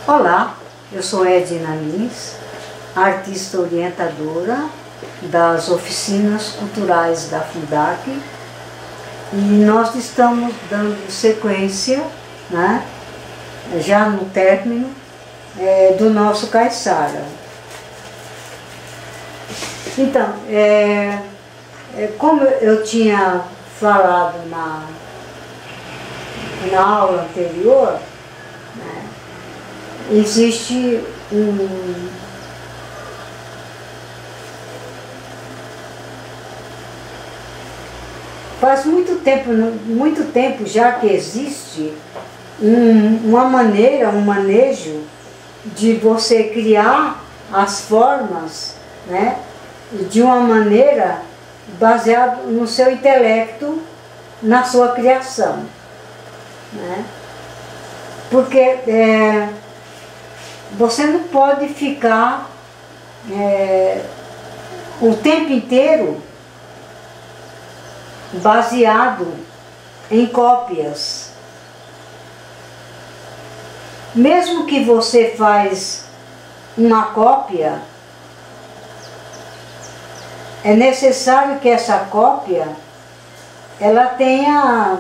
Olá, eu sou Edna Lins, artista orientadora das oficinas culturais da Fundac, e nós estamos dando sequência, né, já no término do nosso Caiçara. Então, como eu tinha falado na aula anterior, né, existe faz muito tempo já que existe uma maneira, um manejo de você criar as formas, né, de uma maneira baseada no seu intelecto, na sua criação, né? Porque você não pode ficar o tempo inteiro baseado em cópias. Mesmo que você faz uma cópia, é necessário que essa cópia ela tenha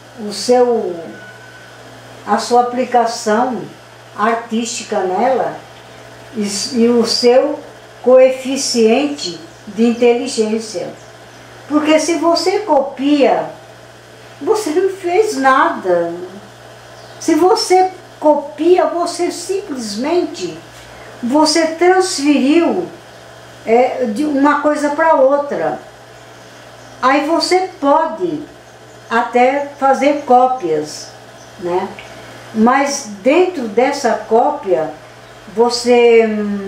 a sua aplicação artística nela e o seu coeficiente de inteligência. Porque se você copia, você não fez nada. Se você copia, você simplesmente transferiu de uma coisa para outra. Aí você pode até fazer cópias, né? Mas dentro dessa cópia, você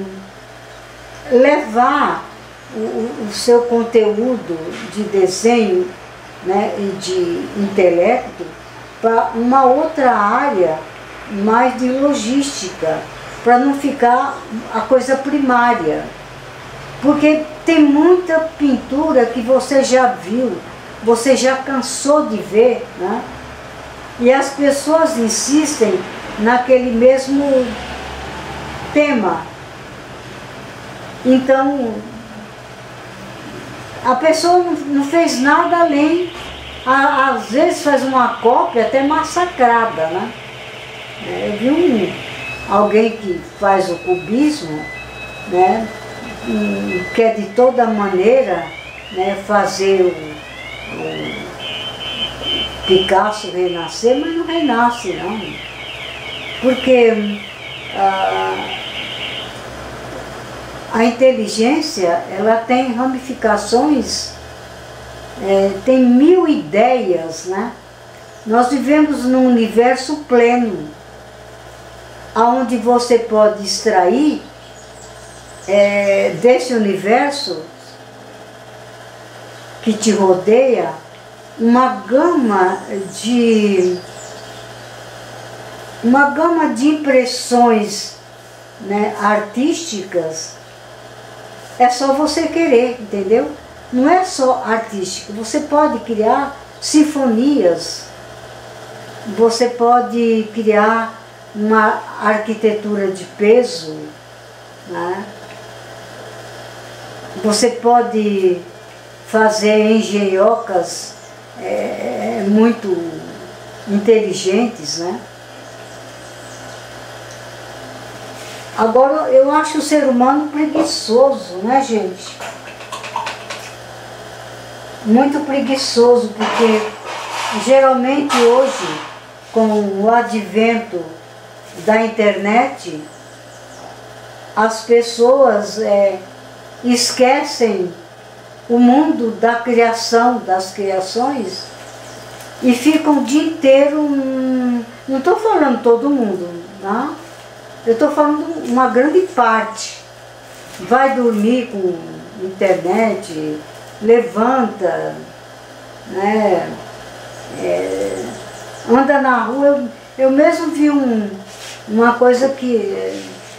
levar o seu conteúdo de desenho, né, e de intelecto para uma outra área mais de logística, para não ficar a coisa primária. Porque tem muita pintura que você já viu, você já cansou de ver, né? E as pessoas insistem naquele mesmo tema. Então, a pessoa não fez nada além, às vezes faz uma cópia até massacrada, né? Eu vi alguém que faz o cubismo, né? Quer de toda maneira, né, fazer o Picasso renascer, mas não renasce não, porque a inteligência ela tem ramificações, tem 1000 ideias, né? Nós vivemos num universo pleno, onde você pode extrair desse universo que te rodeia uma gama de impressões, né, artísticas. É só você querer, entendeu? Não é só artístico, você pode criar sinfonias, você pode criar uma arquitetura de peso, né? Você pode fazer engenhocas muito inteligentes, né? Agora, eu acho o ser humano preguiçoso, né, gente? Muito preguiçoso, porque geralmente hoje, com o advento da internet, as pessoas esquecem o mundo da criação, das criações, e ficam o dia inteiro, não estou falando todo mundo, tá? Eu estou falando uma grande parte, vai dormir com internet, levanta, né, anda na rua. Eu mesmo vi uma coisa que,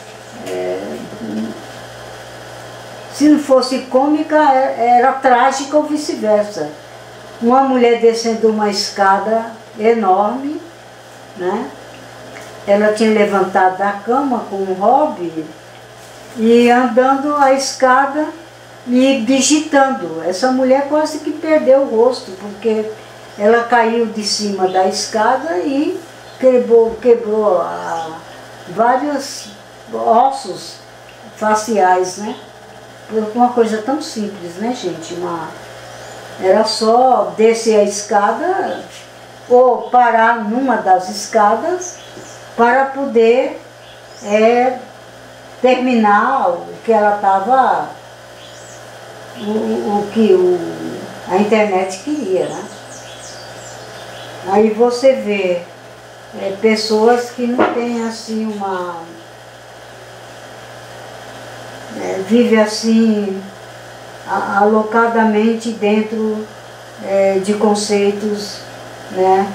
se não fosse cômica, era trágica ou vice-versa. Uma mulher descendo uma escada enorme, né? ela tinha levantado da cama com o hobby e andando a escada e digitando. Essa mulher quase que perdeu o rosto, porque ela caiu de cima da escada e quebrou vários ossos faciais, né? Por uma coisa tão simples, né, gente? Era só descer a escada ou parar numa das escadas para poder terminar o que ela estava, o que a internet queria, né? Aí você vê pessoas que não têm assim vive assim alocadamente dentro de conceitos, né,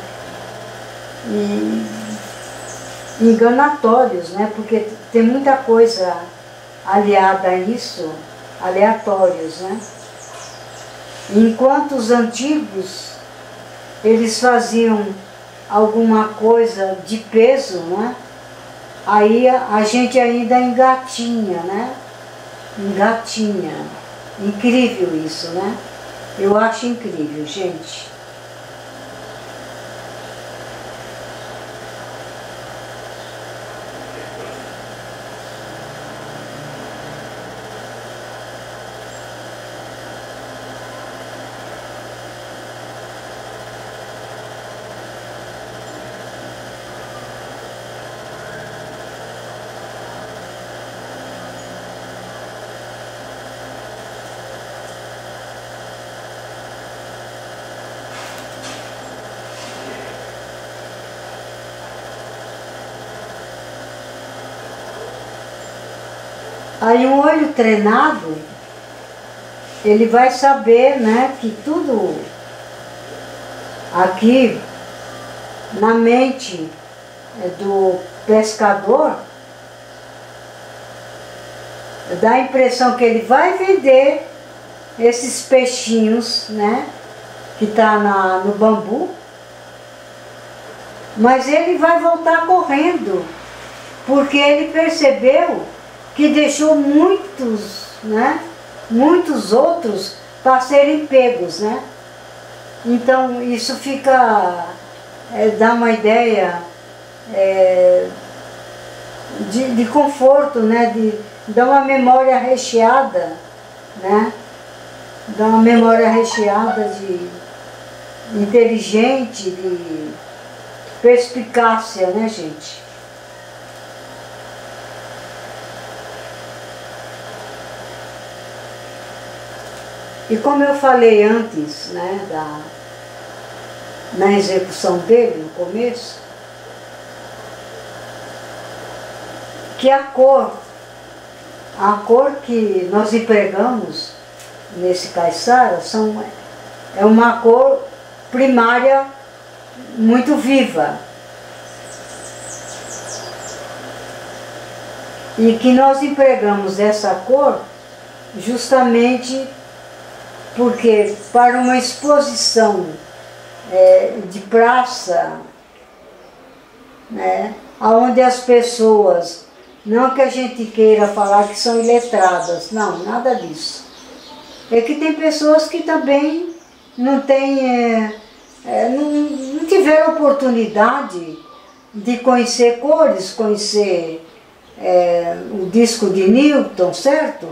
e enganatórios, né, porque tem muita coisa aliada a isso, aleatórios, né. Enquanto os antigos, eles faziam alguma coisa de peso, né, aí a gente ainda engatinha, né, engatinha. Incrível isso, né? Eu acho incrível, gente. Aí um olho treinado, ele vai saber, né, que tudo aqui na mente do pescador dá a impressão que ele vai vender esses peixinhos, né, que está no bambu, mas ele vai voltar correndo, porque ele percebeu que deixou muitos, né, muitos outros para serem pegos, né? Então isso fica, dá uma ideia de conforto, né? Dá uma memória recheada, né? Dá uma memória recheada de inteligente, de perspicácia, né, gente? E como eu falei antes, né, na execução dele, no começo, que a cor que nós empregamos nesse caiçara é uma cor primária muito viva. E que nós empregamos essa cor justamente porque para uma exposição de praça, né, onde as pessoas, não que a gente queira falar que são iletradas, não, nada disso. É que tem pessoas que também não têm, não tiveram oportunidade de conhecer cores, conhecer o disco de Newton, certo?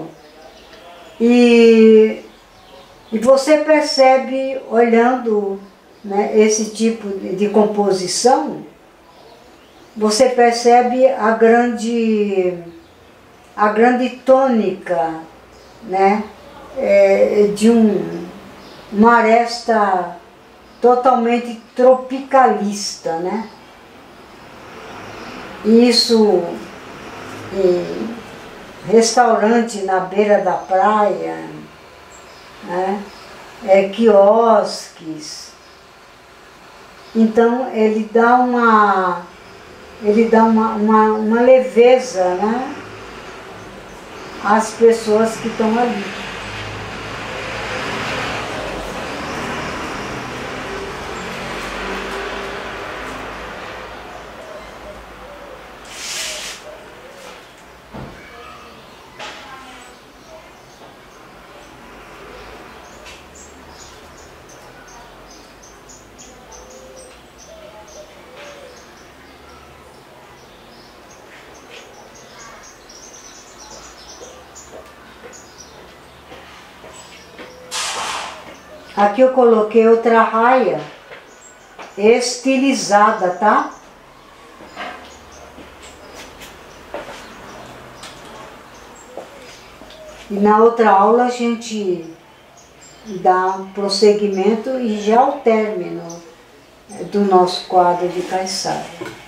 E você percebe, olhando, né, esse tipo de composição, você percebe a grande tônica, né, de uma aresta totalmente tropicalista, né? Isso em restaurante na beira da praia, né? Quiosques. Então ele dá uma leveza, né, às pessoas que estão ali. Aqui eu coloquei outra raia estilizada, tá? E na outra aula a gente dá um prosseguimento e já o término do nosso quadro de Caiçara.